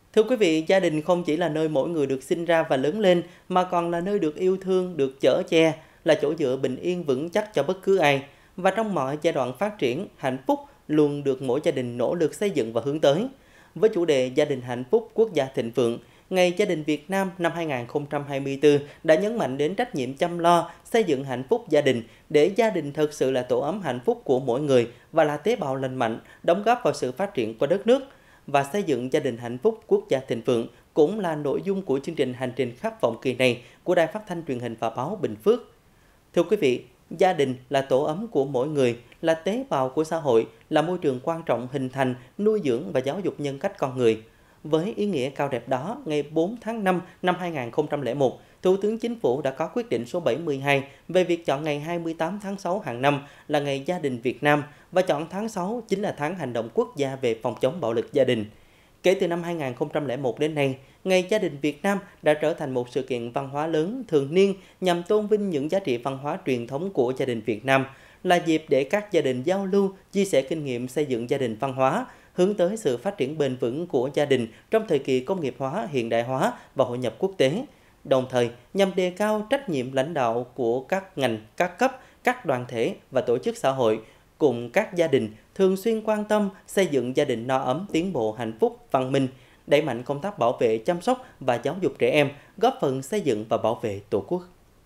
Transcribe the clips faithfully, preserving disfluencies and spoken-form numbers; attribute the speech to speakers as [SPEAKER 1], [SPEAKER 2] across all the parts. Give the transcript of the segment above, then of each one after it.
[SPEAKER 1] Thưa quý vị, gia đình không chỉ là nơi mỗi người được sinh ra và lớn lên, mà còn là nơi được yêu thương, được chở che, là chỗ dựa bình yên vững chắc cho bất cứ ai. Và trong mọi giai đoạn phát triển, hạnh phúc luôn được mỗi gia đình nỗ lực xây dựng và hướng tới. Với chủ đề Gia đình hạnh phúc, quốc gia thịnh vượng, Ngày Gia đình Việt Nam năm hai nghìn không trăm hai mươi tư đã nhấn mạnh đến trách nhiệm chăm lo, xây dựng hạnh phúc gia đình, để gia đình thực sự là tổ ấm hạnh phúc của mỗi người và là tế bào lành mạnh, đóng góp vào sự phát triển của đất nước. Và xây dựng gia đình hạnh phúc, quốc gia thịnh vượng cũng là nội dung của chương trình Hành trình khát vọng kỳ này của Đài Phát thanh Truyền hình và Báo Bình Phước. Thưa quý vị, gia đình là tổ ấm của mỗi người, là tế bào của xã hội, là môi trường quan trọng hình thành, nuôi dưỡng và giáo dục nhân cách con người. Với ý nghĩa cao đẹp đó, ngày bốn tháng năm năm hai nghìn không trăm lẻ một, Thủ tướng Chính phủ đã có quyết định số bảy mươi hai về việc chọn ngày hai mươi tám tháng sáu hàng năm là Ngày Gia đình Việt Nam và chọn tháng sáu chính là tháng hành động quốc gia về phòng chống bạo lực gia đình. Kể từ năm hai nghìn không trăm lẻ một đến nay, Ngày Gia đình Việt Nam đã trở thành một sự kiện văn hóa lớn thường niên nhằm tôn vinh những giá trị văn hóa truyền thống của gia đình Việt Nam, là dịp để các gia đình giao lưu, chia sẻ kinh nghiệm xây dựng gia đình văn hóa, hướng tới sự phát triển bền vững của gia đình trong thời kỳ công nghiệp hóa, hiện đại hóa và hội nhập quốc tế. Đồng thời, nhằm đề cao trách nhiệm lãnh đạo của các ngành, các cấp, các đoàn thể và tổ chức xã hội, cùng các gia đình thường xuyên quan tâm xây dựng gia đình no ấm, tiến bộ, hạnh phúc, văn minh, đẩy mạnh công tác bảo vệ, chăm sóc và giáo dục trẻ em, góp phần xây dựng và bảo vệ Tổ quốc.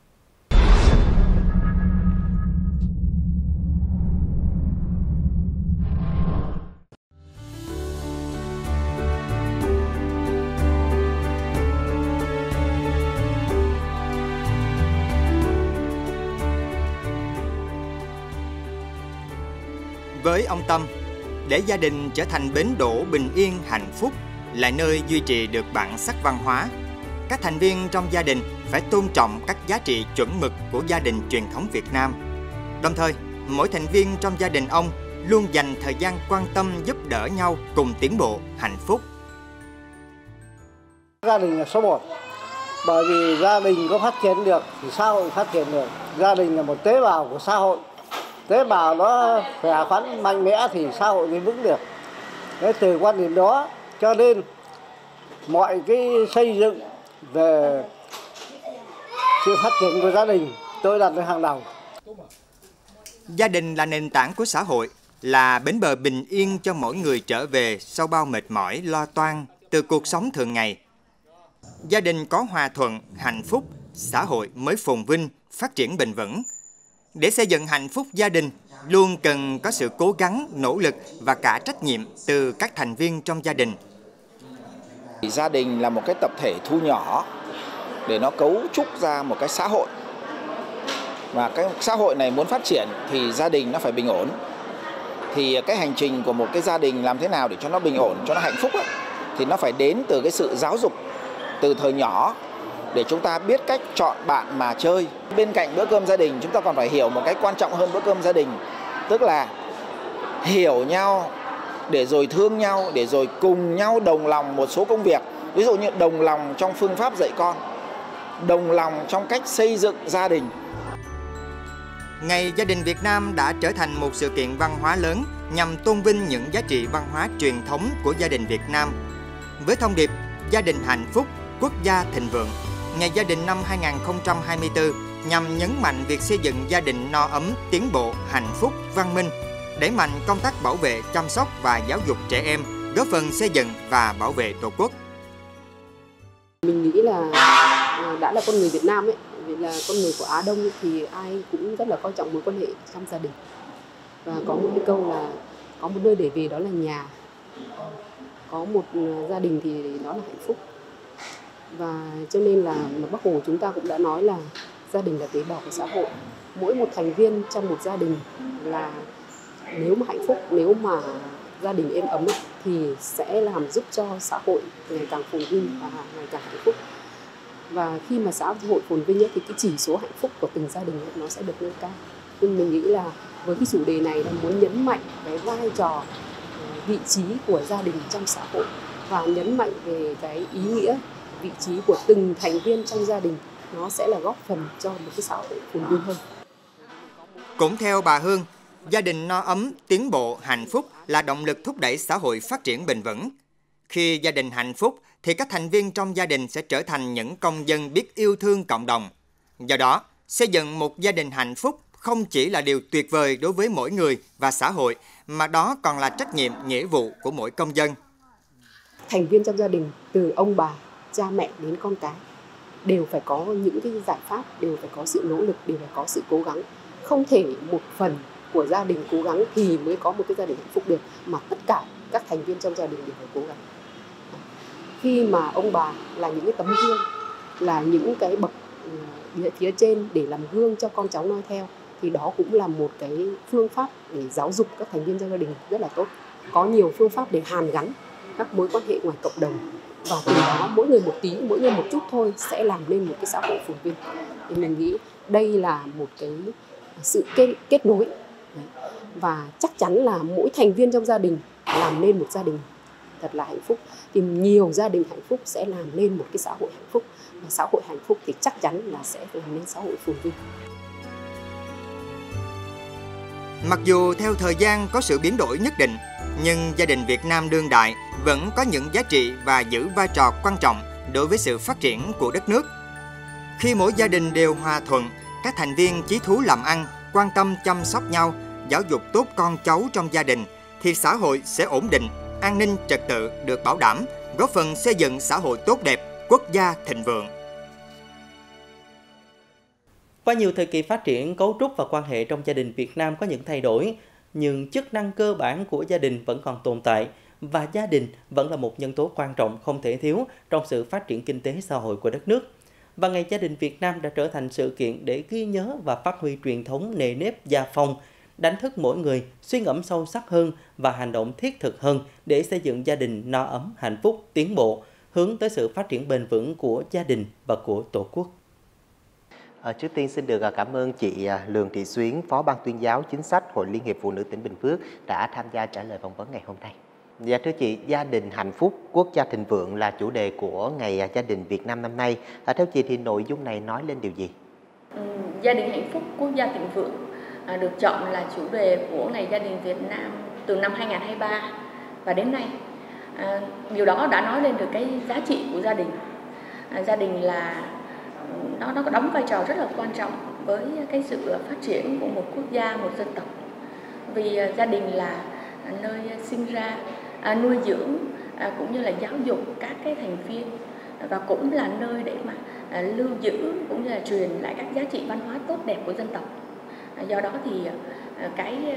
[SPEAKER 2] Với ông Tâm, để gia đình trở thành bến đỗ bình yên hạnh phúc, là nơi duy trì được bản sắc văn hóa, các thành viên trong gia đình phải tôn trọng các giá trị chuẩn mực của gia đình truyền thống Việt Nam. Đồng thời, mỗi thành viên trong gia đình ông luôn dành thời gian quan tâm giúp đỡ nhau cùng tiến bộ hạnh phúc.
[SPEAKER 3] Gia đình là số một, bởi vì gia đình có phát triển được thì xã hội phát triển được. Gia đình là một tế bào của xã hội. Tế bào nó khỏe khoắn mạnh mẽ thì xã hội mới vững được. Thế từ quan điểm đó cho nên mọi cái xây dựng về sự phát triển của gia đình tôi đặt lên hàng đầu.
[SPEAKER 2] Gia đình là nền tảng của xã hội, là bến bờ bình yên cho mỗi người trở về sau bao mệt mỏi lo toan từ cuộc sống thường ngày. Gia đình có hòa thuận, hạnh phúc, xã hội mới phồn vinh, phát triển bền vững. Để xây dựng hạnh phúc gia đình, luôn cần có sự cố gắng, nỗ lực và cả trách nhiệm từ các thành viên trong gia đình.
[SPEAKER 4] Gia đình là một cái tập thể thu nhỏ để nó cấu trúc ra một cái xã hội. Và cái xã hội này muốn phát triển thì gia đình nó phải bình ổn. Thì cái hành trình của một cái gia đình làm thế nào để cho nó bình ổn, cho nó hạnh phúc ấy, thì nó phải đến từ cái sự giáo dục từ thời nhỏ, để chúng ta biết cách chọn bạn mà chơi. Bên cạnh bữa cơm gia đình, chúng ta còn phải hiểu một cái quan trọng hơn bữa cơm gia đình, tức là hiểu nhau để rồi thương nhau, để rồi cùng nhau đồng lòng một số công việc. Ví dụ như đồng lòng trong phương pháp dạy con, đồng lòng trong cách xây dựng gia đình.
[SPEAKER 2] Ngày Gia đình Việt Nam đã trở thành một sự kiện văn hóa lớn nhằm tôn vinh những giá trị văn hóa truyền thống của gia đình Việt Nam. Với thông điệp Gia đình hạnh phúc, quốc gia thịnh vượng, Ngày Gia đình năm hai nghìn không trăm hai mươi tư nhằm nhấn mạnh việc xây dựng gia đình no ấm, tiến bộ, hạnh phúc, văn minh, đẩy mạnh công tác bảo vệ, chăm sóc và giáo dục trẻ em, góp phần xây dựng và bảo vệ Tổ quốc.
[SPEAKER 5] Mình nghĩ là đã là con người Việt Nam ấy, vì là con người của Á Đông thì ai cũng rất là coi trọng mối quan hệ trong gia đình. Và có một cái câu là có một nơi để về đó là nhà, có một gia đình thì đó là hạnh phúc. Và cho nên là Bác Hồ chúng ta cũng đã nói là gia đình là tế bào của xã hội. Mỗi một thành viên trong một gia đình là nếu mà hạnh phúc, nếu mà gia đình êm ấm thì sẽ làm giúp cho xã hội ngày càng phồn vinh và ngày càng hạnh phúc. Và khi mà xã hội phồn vinh thì cái chỉ số hạnh phúc của từng gia đình nó sẽ được nâng cao. Nhưng mình nghĩ là với cái chủ đề này là muốn nhấn mạnh cái vai trò, vị trí của gia đình trong xã hội và nhấn mạnh về cái ý nghĩa, vị trí của từng thành viên trong gia đình, nó sẽ là góp phần cho một cái xã hội phồn vinh hơn.
[SPEAKER 2] Cũng theo bà Hương, gia đình no ấm, tiến bộ, hạnh phúc là động lực thúc đẩy xã hội phát triển bền vững. Khi gia đình hạnh phúc thì các thành viên trong gia đình sẽ trở thành những công dân biết yêu thương cộng đồng. Do đó, xây dựng một gia đình hạnh phúc không chỉ là điều tuyệt vời đối với mỗi người và xã hội, mà đó còn là trách nhiệm, nghĩa vụ của mỗi công dân.
[SPEAKER 5] Thành viên trong gia đình, từ ông bà, cha mẹ đến con cái, đều phải có những cái giải pháp, đều phải có sự nỗ lực, đều phải có sự cố gắng. Không thể một phần của gia đình cố gắng thì mới có một cái gia đình hạnh phúc được, mà tất cả các thành viên trong gia đình đều phải cố gắng. Khi mà ông bà là những cái tấm gương, là những cái bậc phía trên để làm gương cho con cháu noi theo, thì đó cũng là một cái phương pháp để giáo dục các thành viên trong gia đình rất là tốt. Có nhiều phương pháp để hàn gắn các mối quan hệ ngoài cộng đồng, và từ đó mỗi người một tí, mỗi người một chút thôi sẽ làm nên một cái xã hội phồn vinh. Thì mình nghĩ đây là một cái sự kết, kết nối. Và chắc chắn là mỗi thành viên trong gia đình làm nên một gia đình thật là hạnh phúc, thì nhiều gia đình hạnh phúc sẽ làm nên một cái xã hội hạnh phúc. Và xã hội hạnh phúc thì chắc chắn là sẽ làm nên xã hội phồn vinh.
[SPEAKER 2] Mặc dù theo thời gian có sự biến đổi nhất định, nhưng gia đình Việt Nam đương đại vẫn có những giá trị và giữ vai trò quan trọng đối với sự phát triển của đất nước. Khi mỗi gia đình đều hòa thuận, các thành viên chí thú làm ăn, quan tâm chăm sóc nhau, giáo dục tốt con cháu trong gia đình, thì xã hội sẽ ổn định, an ninh trật tự được bảo đảm, góp phần xây dựng xã hội tốt đẹp, quốc gia thịnh vượng.
[SPEAKER 1] Qua nhiều thời kỳ phát triển, cấu trúc và quan hệ trong gia đình Việt Nam có những thay đổi, nhưng chức năng cơ bản của gia đình vẫn còn tồn tại, và gia đình vẫn là một nhân tố quan trọng không thể thiếu trong sự phát triển kinh tế xã hội của đất nước. Và Ngày Gia đình Việt Nam đã trở thành sự kiện để ghi nhớ và phát huy truyền thống nề nếp gia phong, đánh thức mỗi người suy ngẫm sâu sắc hơn và hành động thiết thực hơn để xây dựng gia đình no ấm, hạnh phúc, tiến bộ, hướng tới sự phát triển bền vững của gia đình và của Tổ quốc.
[SPEAKER 6] À, trước tiên xin được cảm ơn chị Lường Thị Xuyến, Phó Ban tuyên giáo chính sách Hội Liên hiệp Phụ nữ tỉnh Bình Phước đã tham gia trả lời phỏng vấn ngày hôm nay. Dạ thưa chị, gia đình hạnh phúc, quốc gia thịnh vượng là chủ đề của Ngày Gia đình Việt Nam năm nay. À, theo chị thì nội dung này nói lên điều gì?
[SPEAKER 7] Ừ, gia đình hạnh phúc, quốc gia thịnh vượng à, được chọn là chủ đề của Ngày Gia đình Việt Nam từ năm hai nghìn không trăm hai mươi ba và đến nay. À, điều đó đã nói lên được cái giá trị của gia đình. À, gia đình là nó nó có đóng vai trò rất là quan trọng với cái sự phát triển của một quốc gia, một dân tộc. Vì uh, gia đình là uh, nơi sinh ra, uh, nuôi dưỡng uh, cũng như là giáo dục các cái thành viên, uh, và cũng là nơi để mà uh, lưu giữ cũng như là truyền lại các giá trị văn hóa tốt đẹp của dân tộc. Uh, do đó thì uh, cái uh,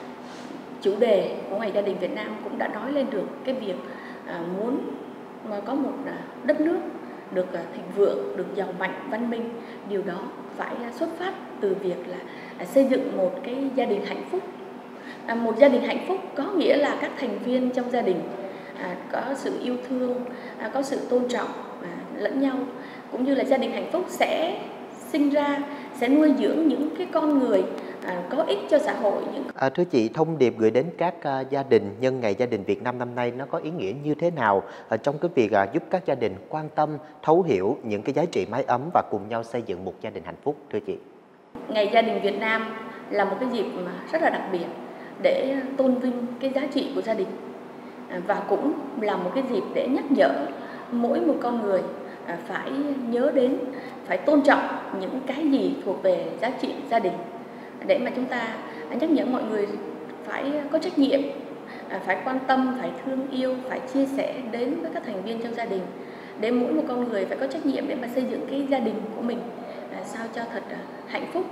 [SPEAKER 7] chủ đề của Ngày Gia đình Việt Nam cũng đã nói lên được cái việc uh, muốn mà có một uh, đất nước được thịnh vượng, được giàu mạnh, văn minh. Điều đó phải xuất phát từ việc là xây dựng một cái gia đình hạnh phúc. À, một gia đình hạnh phúc có nghĩa là các thành viên trong gia đình à, có sự yêu thương, à, có sự tôn trọng à, lẫn nhau, cũng như là gia đình hạnh phúc sẽ sinh ra, sẽ nuôi dưỡng những cái con người à, có ích cho xã hội. Những...
[SPEAKER 6] À, thưa chị, thông điệp gửi đến các uh, gia đình nhân Ngày Gia đình Việt Nam năm nay nó có ý nghĩa như thế nào uh, trong cái việc uh, giúp các gia đình quan tâm, thấu hiểu những cái giá trị mái ấm và cùng nhau xây dựng một gia đình hạnh phúc, thưa chị?
[SPEAKER 7] Ngày Gia đình Việt Nam là một cái dịp mà rất là đặc biệt để tôn vinh cái giá trị của gia đình, à, và cũng là một cái dịp để nhắc nhở mỗi một con người à, phải nhớ đến, phải tôn trọng những cái gì thuộc về giá trị gia đình, để mà chúng ta nhắc nhở mọi người phải có trách nhiệm, phải quan tâm, phải thương yêu, phải chia sẻ đến với các thành viên trong gia đình, để mỗi một con người phải có trách nhiệm để mà xây dựng cái gia đình của mình sao cho thật hạnh phúc.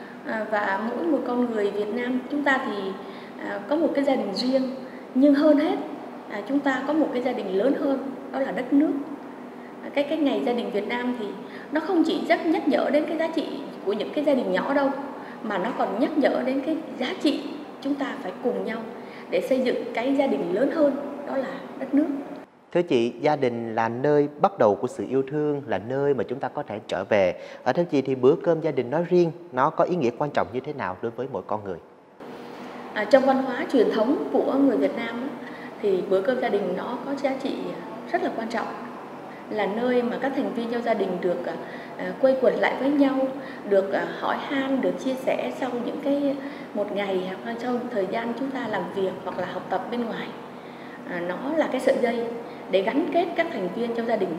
[SPEAKER 7] Và mỗi một con người Việt Nam chúng ta thì có một cái gia đình riêng, nhưng hơn hết chúng ta có một cái gia đình lớn hơn, đó là đất nước. Cái cái Ngày Gia đình Việt Nam thì nó không chỉ rất nhắc nhở đến cái giá trị của những cái gia đình nhỏ đâu, mà nó còn nhắc nhở đến cái giá trị chúng ta phải cùng nhau để xây dựng cái gia đình lớn hơn, đó là đất nước.
[SPEAKER 6] Thưa chị, gia đình là nơi bắt đầu của sự yêu thương, là nơi mà chúng ta có thể trở về. Ở theo chị thì bữa cơm gia đình nói riêng, nó có ý nghĩa quan trọng như thế nào đối với mỗi con người?
[SPEAKER 7] À, trong văn hóa truyền thống của người Việt Nam thì bữa cơm gia đình nó có giá trị rất là quan trọng, là nơi mà các thành viên trong gia đình được uh, quây quần lại với nhau, được uh, hỏi han, được chia sẻ sau những cái một ngày hoặc là trong thời gian chúng ta làm việc hoặc là học tập bên ngoài. nó là cái sợi dây để gắn kết các thành viên trong gia đình.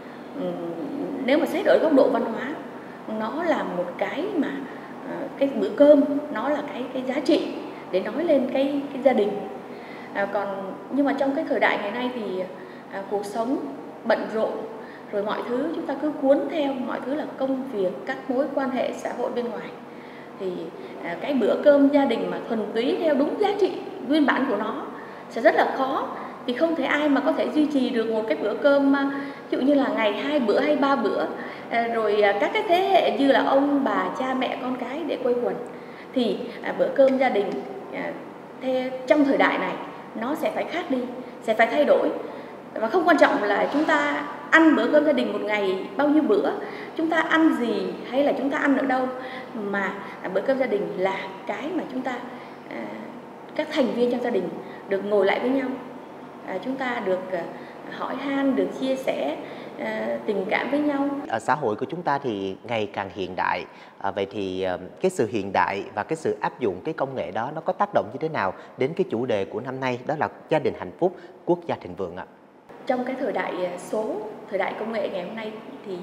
[SPEAKER 7] Nếu mà xét ở góc độ văn hóa, nó là một cái mà cái bữa cơm nó là cái cái giá trị để nói lên cái cái gia đình. À, còn nhưng mà trong cái thời đại ngày nay thì à, cuộc sống bận rộn, rồi mọi thứ chúng ta cứ cuốn theo, mọi thứ là công việc, các mối quan hệ xã hội bên ngoài, thì à, cái bữa cơm gia đình mà thuần túy theo đúng giá trị nguyên bản của nó sẽ rất là khó, vì không thể ai mà có thể duy trì được một cái bữa cơm ví dụ như là ngày hai bữa hay ba bữa, à, rồi à, các cái thế hệ như là ông bà cha mẹ con cái để quây quần, thì à, bữa cơm gia đình à, theo trong thời đại này nó sẽ phải khác đi, sẽ phải thay đổi. Và không quan trọng là chúng ta ăn bữa cơm gia đình một ngày bao nhiêu bữa, chúng ta ăn gì hay là chúng ta ăn ở đâu, mà bữa cơm gia đình là cái mà chúng ta à, các thành viên trong gia đình được ngồi lại với nhau, à, chúng ta được à, hỏi han, được chia sẻ à, tình cảm với nhau.
[SPEAKER 6] Ở xã hội của chúng ta thì ngày càng hiện đại, à, vậy thì à, cái sự hiện đại và cái sự áp dụng cái công nghệ đó nó có tác động như thế nào đến cái chủ đề của năm nay, đó là gia đình hạnh phúc, quốc gia thịnh vượng ạ?
[SPEAKER 7] Trong cái thời đại số, thời đại công nghệ ngày hôm nay thì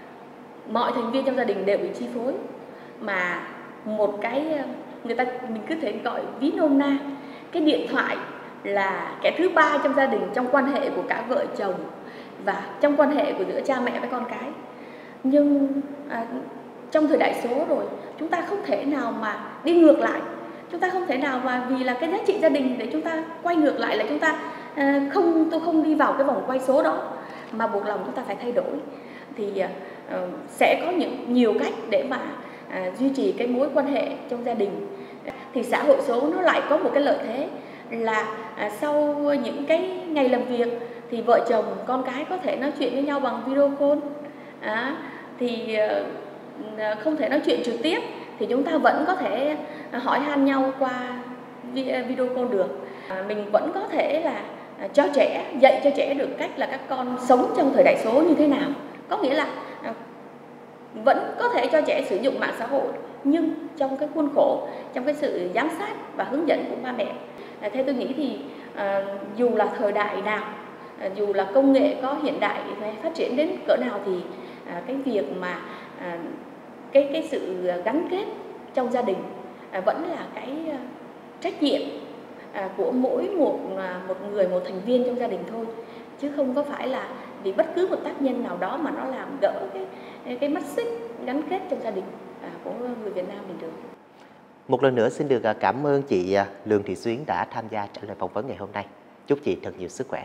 [SPEAKER 7] mọi thành viên trong gia đình đều bị chi phối, mà một cái người ta mình cứ thể gọi ví nôm na, cái điện thoại là kẻ thứ ba trong gia đình, trong quan hệ của cả vợ chồng và trong quan hệ của giữa cha mẹ với con cái. Nhưng à, trong thời đại số rồi, chúng ta không thể nào mà đi ngược lại, chúng ta không thể nào mà vì là cái giá trị gia đình để chúng ta quay ngược lại, là chúng ta à, không tôi không đi vào cái vòng quay số đó, mà buộc lòng chúng ta phải thay đổi. Thì à, sẽ có những nhiều cách để mà à, duy trì cái mối quan hệ trong gia đình. Thì xã hội số nó lại có một cái lợi thế là à, sau những cái ngày làm việc thì vợ chồng con cái có thể nói chuyện với nhau bằng video call, à, thì à, không thể nói chuyện trực tiếp thì chúng ta vẫn có thể hỏi han nhau qua video call được. À, mình vẫn có thể là à, cho trẻ, dạy cho trẻ được cách là các con sống trong thời đại số như thế nào, có nghĩa là à, vẫn có thể cho trẻ sử dụng mạng xã hội nhưng trong cái khuôn khổ, trong cái sự giám sát và hướng dẫn của ba mẹ. À, theo tôi nghĩ thì à, dù là thời đại nào, à, dù là công nghệ có hiện đại phát triển đến cỡ nào thì à, cái việc mà à, cái cái sự gắn kết trong gia đình à, vẫn là cái à, trách nhiệm à, của mỗi một à, một người, một thành viên trong gia đình thôi, chứ không có phải là vì bất cứ một tác nhân nào đó mà nó làm gỡ cái cái mắt xích gắn kết trong gia đình à, của người Việt Nam mình được.
[SPEAKER 6] Một lần nữa xin được cảm ơn chị Lương Thị Xuyến đã tham gia trả lời phỏng vấn ngày hôm nay. Chúc chị thật nhiều sức khỏe.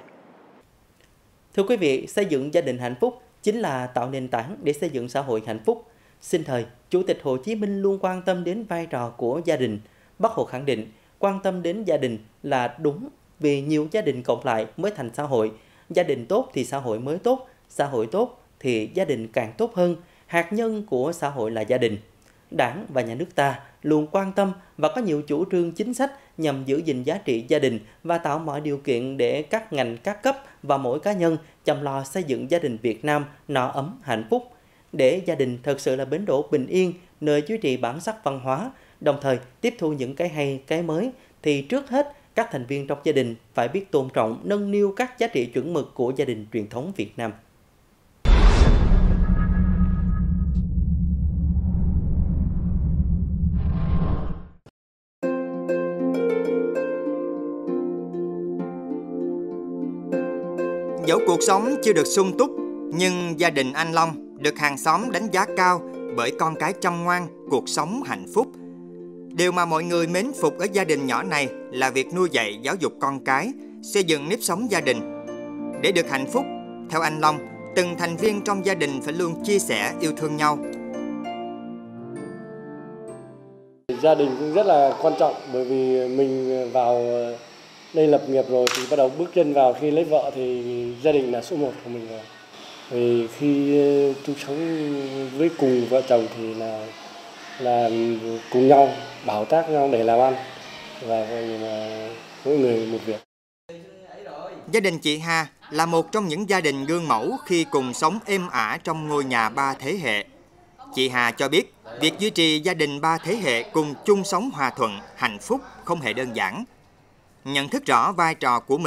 [SPEAKER 1] Thưa quý vị, xây dựng gia đình hạnh phúc chính là tạo nền tảng để xây dựng xã hội hạnh phúc. Sinh thời, Chủ tịch Hồ Chí Minh luôn quan tâm đến vai trò của gia đình. Bác Hồ khẳng định, quan tâm đến gia đình là đúng, vì nhiều gia đình cộng lại mới thành xã hội. Gia đình tốt thì xã hội mới tốt, xã hội tốt thì gia đình càng tốt hơn. Hạt nhân của xã hội là gia đình. Đảng và nhà nước ta luôn quan tâm và có nhiều chủ trương chính sách nhằm giữ gìn giá trị gia đình và tạo mọi điều kiện để các ngành, các cấp và mỗi cá nhân chăm lo xây dựng gia đình Việt Nam no ấm, hạnh phúc. Để gia đình thật sự là bến đỗ bình yên, nơi duy trì bản sắc văn hóa, đồng thời tiếp thu những cái hay, cái mới, thì trước hết các thành viên trong gia đình phải biết tôn trọng, nâng niu các giá trị chuẩn mực của gia đình truyền thống Việt Nam.
[SPEAKER 2] Dẫu cuộc sống chưa được sung túc, nhưng gia đình anh Long được hàng xóm đánh giá cao bởi con cái chăm ngoan, cuộc sống hạnh phúc. Điều mà mọi người mến phục ở gia đình nhỏ này là việc nuôi dạy giáo dục con cái, xây dựng nếp sống gia đình. Để được hạnh phúc, theo anh Long, từng thành viên trong gia đình phải luôn chia sẻ, yêu thương nhau.
[SPEAKER 3] Gia đình cũng rất là quan trọng, bởi vì mình vào đây lập nghiệp rồi thì bắt đầu bước chân vào, khi lấy vợ thì gia đình là số một của mình rồi. Vì khi chung sống với cùng vợ chồng thì là là cùng nhau bảo tác nhau để làm ăn, và mỗi người một việc.
[SPEAKER 2] Gia đình chị Hà là một trong những gia đình gương mẫu khi cùng sống êm ả trong ngôi nhà ba thế hệ. Chị Hà cho biết, việc duy trì gia đình ba thế hệ cùng chung sống hòa thuận, hạnh phúc không hề đơn giản. Nhận thức rõ vai trò của mình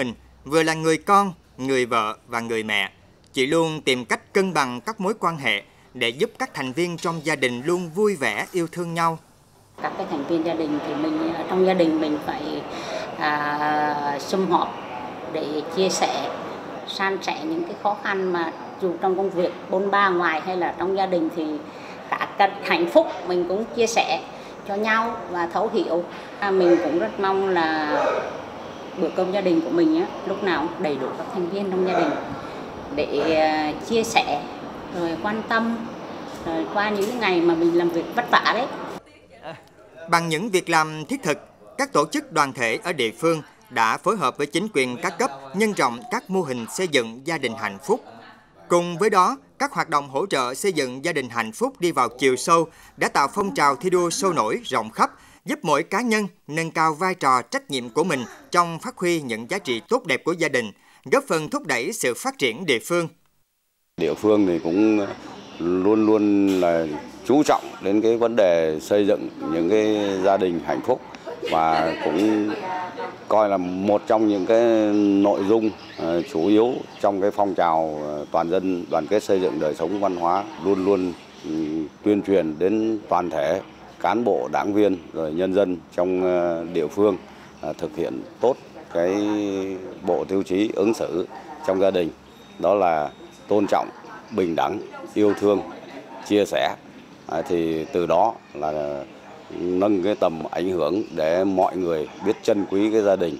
[SPEAKER 2] vừa là người con, người vợ và người mẹ. Chị luôn tìm cách cân bằng các mối quan hệ để giúp các thành viên trong gia đình luôn vui vẻ, yêu thương nhau.
[SPEAKER 8] Các cái thành viên gia đình thì mình trong gia đình mình phải à, sum họp để chia sẻ, san sẻ những cái khó khăn mà dù trong công việc bôn ba ngoài hay là trong gia đình thì cả cái hạnh phúc mình cũng chia sẻ cho nhau và thấu hiểu. À, mình cũng rất mong là bữa cơm gia đình của mình á, lúc nào cũng đầy đủ các thành viên trong gia đình để uh, chia sẻ rồi quan tâm rồi qua những ngày mà mình làm việc vất vả đấy.
[SPEAKER 2] Bằng những việc làm thiết thực, các tổ chức đoàn thể ở địa phương đã phối hợp với chính quyền các cấp nhân rộng các mô hình xây dựng gia đình hạnh phúc. Cùng với đó, các hoạt động hỗ trợ xây dựng gia đình hạnh phúc đi vào chiều sâu đã tạo phong trào thi đua sôi nổi rộng khắp, giúp mỗi cá nhân nâng cao vai trò trách nhiệm của mình trong phát huy những giá trị tốt đẹp của gia đình, góp phần thúc đẩy sự phát triển địa phương.
[SPEAKER 9] Địa phương thì cũng luôn luôn là chú trọng đến cái vấn đề xây dựng những cái gia đình hạnh phúc và cũng coi là một trong những cái nội dung chủ yếu trong cái phong trào toàn dân đoàn kết xây dựng đời sống văn hóa, luôn luôn tuyên truyền đến toàn thể cán bộ, đảng viên rồi nhân dân trong địa phương thực hiện tốt cái bộ tiêu chí ứng xử trong gia đình, đó là tôn trọng, bình đẳng, yêu thương, chia sẻ. Thì từ đó là nâng cái tầm ảnh hưởng để mọi người biết trân quý cái gia đình.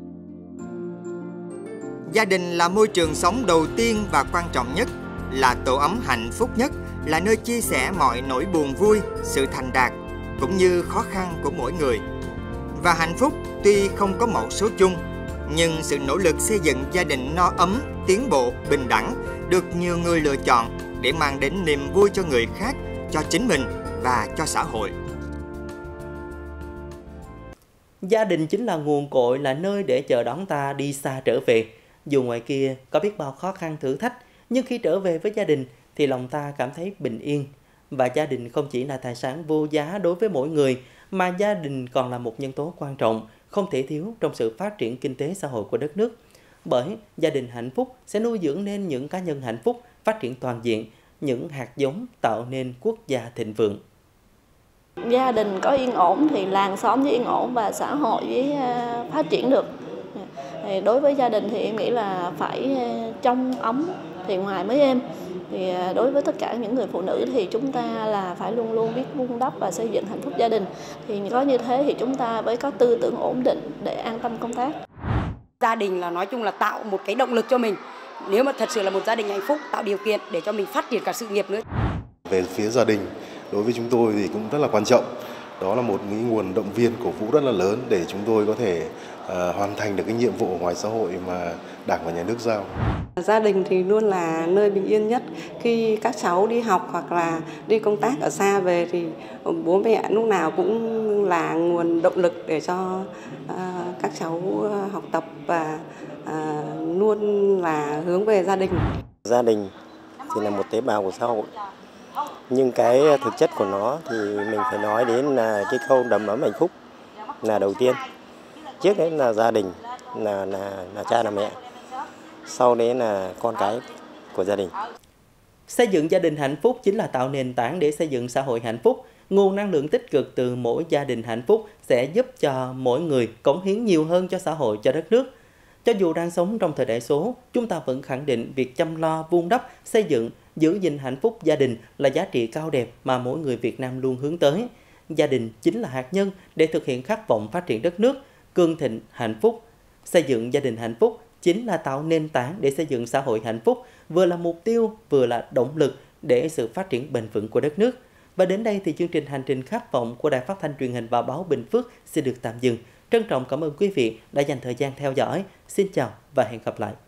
[SPEAKER 2] Gia đình là môi trường sống đầu tiên và quan trọng nhất, là tổ ấm hạnh phúc nhất, là nơi chia sẻ mọi nỗi buồn vui, sự thành đạt cũng như khó khăn của mỗi người. Và hạnh phúc tuy không có mẫu số chung, nhưng sự nỗ lực xây dựng gia đình no ấm, tiến bộ, bình đẳng được nhiều người lựa chọn để mang đến niềm vui cho người khác, cho chính mình và cho xã hội.
[SPEAKER 1] Gia đình chính là nguồn cội, là nơi để chờ đón ta đi xa trở về. Dù ngoài kia có biết bao khó khăn thử thách, nhưng khi trở về với gia đình thì lòng ta cảm thấy bình yên. Và gia đình không chỉ là tài sản vô giá đối với mỗi người, mà gia đình còn là một nhân tố quan trọng, không thể thiếu trong sự phát triển kinh tế xã hội của đất nước. Bởi gia đình hạnh phúc sẽ nuôi dưỡng nên những cá nhân hạnh phúc, phát triển toàn diện, những hạt giống tạo nên quốc gia thịnh vượng.
[SPEAKER 10] Gia đình có yên ổn thì làng xóm với yên ổn và xã hội với phát triển được. Thì đối với gia đình thì em nghĩ là phải trong ấm thì ngoài mới êm. Thì đối với tất cả những người phụ nữ thì chúng ta là phải luôn luôn biết vun đắp và xây dựng hạnh phúc gia đình. Thì có như thế thì chúng ta mới có tư tưởng ổn định để an tâm công tác.
[SPEAKER 11] Gia đình là nói chung là tạo một cái động lực cho mình. Nếu mà thật sự là một gia đình hạnh phúc, tạo điều kiện để cho mình phát triển cả sự nghiệp nữa.
[SPEAKER 12] Về phía gia đình, đối với chúng tôi thì cũng rất là quan trọng. Đó là một cái nguồn động viên cổ vũ rất là lớn để chúng tôi có thể uh, hoàn thành được cái nhiệm vụ ngoài xã hội mà Đảng và Nhà nước giao.
[SPEAKER 13] Gia đình thì luôn là nơi bình yên nhất. Khi các cháu đi học hoặc là đi công tác ở xa về thì bố mẹ lúc nào cũng là nguồn động lực để cho uh, các cháu học tập và uh, luôn là hướng về gia đình.
[SPEAKER 14] Gia đình thì là một tế bào của xã hội. Nhưng cái thực chất của nó thì mình phải nói đến là cái câu đầm ấm hạnh phúc là đầu tiên. Trước đấy là gia đình, là, là, là cha là mẹ. Sau đấy là con cái của gia đình.
[SPEAKER 1] Xây dựng gia đình hạnh phúc chính là tạo nền tảng để xây dựng xã hội hạnh phúc. Nguồn năng lượng tích cực từ mỗi gia đình hạnh phúc sẽ giúp cho mỗi người cống hiến nhiều hơn cho xã hội, cho đất nước. Cho dù đang sống trong thời đại số, chúng ta vẫn khẳng định việc chăm lo, vun đắp, xây dựng, giữ gìn hạnh phúc gia đình là giá trị cao đẹp mà mỗi người Việt Nam luôn hướng tới. Gia đình chính là hạt nhân để thực hiện khát vọng phát triển đất nước, cường thịnh, hạnh phúc. Xây dựng gia đình hạnh phúc chính là tạo nền tảng để xây dựng xã hội hạnh phúc, vừa là mục tiêu, vừa là động lực để sự phát triển bền vững của đất nước. Và đến đây thì chương trình Hành trình khát vọng của Đài Phát thanh Truyền hình và Báo Bình Phước xin được tạm dừng. Trân trọng cảm ơn quý vị đã dành thời gian theo dõi. Xin chào và hẹn gặp lại.